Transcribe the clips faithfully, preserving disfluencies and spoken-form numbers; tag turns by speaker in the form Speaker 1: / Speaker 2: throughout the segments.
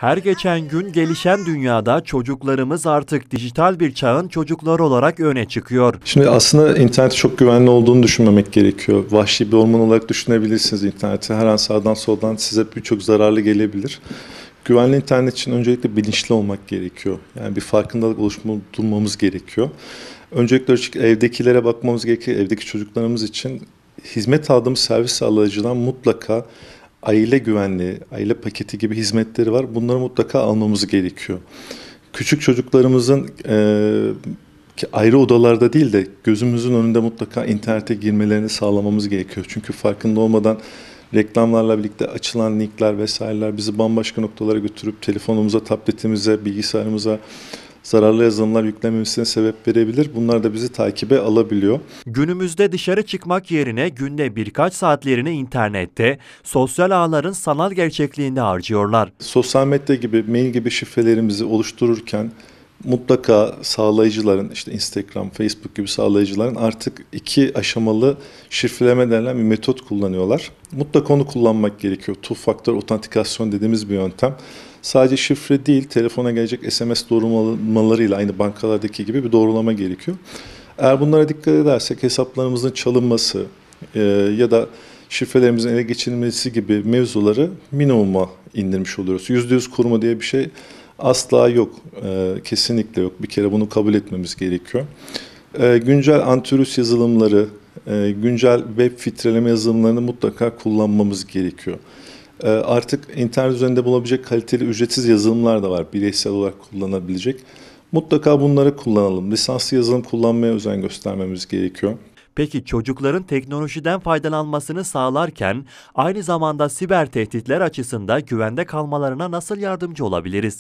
Speaker 1: Her geçen gün gelişen dünyada çocuklarımız artık dijital bir çağın çocukları olarak öne çıkıyor.
Speaker 2: Şimdi aslında internet çok güvenli olduğunu düşünmemek gerekiyor. Vahşi bir orman olarak düşünebilirsiniz interneti. Her an sağdan soldan size birçok zararlı gelebilir. Güvenli internet için öncelikle bilinçli olmak gerekiyor. Yani bir farkındalık oluşturmamız gerekiyor. Öncelikle evdekilere bakmamız gerekiyor. Evdeki çocuklarımız için hizmet aldığımız servis sağlayıcıdan mutlaka aile güvenliği, aile paketi gibi hizmetleri var. Bunları mutlaka almamız gerekiyor. Küçük çocuklarımızın e, ayrı odalarda değil de gözümüzün önünde mutlaka internete girmelerini sağlamamız gerekiyor. Çünkü farkında olmadan reklamlarla birlikte açılan linkler vesaireler bizi bambaşka noktalara götürüp telefonumuza, tabletimize, bilgisayarımıza zararlı yazılımlar yüklememesine sebep verebilir. Bunlar da bizi takibe alabiliyor.
Speaker 1: Günümüzde dışarı çıkmak yerine günde birkaç saatlerini internette, sosyal ağların sanal gerçekliğinde harcıyorlar.
Speaker 2: Sosyal medya gibi, mail gibi şifrelerimizi oluştururken mutlaka sağlayıcıların, işte Instagram, Facebook gibi sağlayıcıların artık iki aşamalı şifreleme denilen bir metot kullanıyorlar. Mutlaka onu kullanmak gerekiyor. Two factor otantikasyon dediğimiz bir yöntem. Sadece şifre değil, telefona gelecek S M S doğrulamalarıyla aynı bankalardaki gibi bir doğrulama gerekiyor. Eğer bunlara dikkat edersek hesaplarımızın çalınması e, ya da şifrelerimizin ele geçirilmesi gibi mevzuları minimuma indirmiş oluyoruz. yüzde yüz koruma diye bir şey asla yok, e, kesinlikle yok. Bir kere bunu kabul etmemiz gerekiyor. E, güncel antivirüs yazılımları, e, güncel web filtreleme yazılımlarını mutlaka kullanmamız gerekiyor. E, artık internet üzerinde bulabilecek kaliteli ücretsiz yazılımlar da var, bireysel olarak kullanabilecek. Mutlaka bunları kullanalım. Lisanslı yazılım kullanmaya özen göstermemiz gerekiyor.
Speaker 1: Peki çocukların teknolojiden faydalanmasını sağlarken aynı zamanda siber tehditler açısından güvende kalmalarına nasıl yardımcı olabiliriz?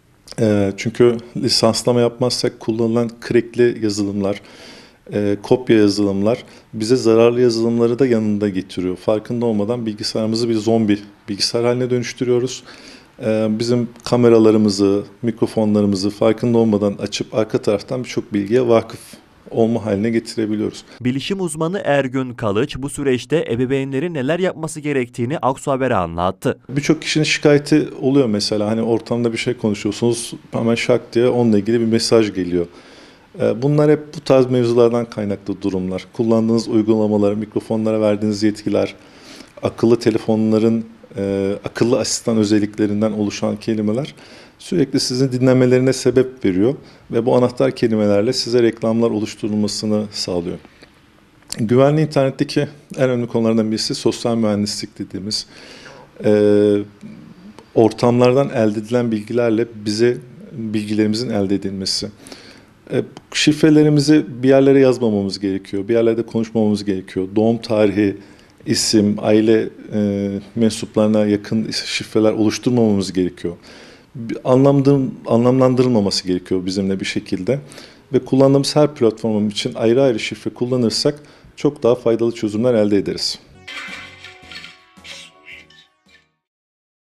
Speaker 2: E, çünkü lisanslama yapmazsak kullanılan crackli yazılımlar, e, kopya yazılımlar bize zararlı yazılımları da yanında getiriyor. Farkında olmadan bilgisayarımızı bir zombi bilgisayar haline dönüştürüyoruz. E, bizim kameralarımızı, mikrofonlarımızı farkında olmadan açıp arka taraftan birçok bilgiye vakıf olma haline getirebiliyoruz.
Speaker 1: Bilişim uzmanı Ergün Kalıç bu süreçte ebeveynlerin neler yapması gerektiğini Aksu Haber'e anlattı.
Speaker 2: Birçok kişinin şikayeti oluyor mesela, hani ortamda bir şey konuşuyorsunuz hemen şak diye onunla ilgili bir mesaj geliyor. Bunlar hep bu tarz mevzulardan kaynaklı durumlar. Kullandığınız uygulamalar, mikrofonlara verdiğiniz yetkiler, akıllı telefonların e, akıllı asistan özelliklerinden oluşan kelimeler sürekli sizin dinlemelerine sebep veriyor ve bu anahtar kelimelerle size reklamlar oluşturulmasını sağlıyor. Güvenli internetteki en önemli konulardan birisi sosyal mühendislik dediğimiz e, ortamlardan elde edilen bilgilerle bize bilgilerimizin elde edilmesi. E, şifrelerimizi bir yerlere yazmamamız gerekiyor, bir yerlerde konuşmamamız gerekiyor. Doğum tarihi, isim, aile e, mensuplarına yakın şifreler oluşturmamamız gerekiyor. Anlamlandırılmaması gerekiyor bizimle bir şekilde. Ve kullandığımız her platform için ayrı ayrı şifre kullanırsak çok daha faydalı çözümler elde ederiz.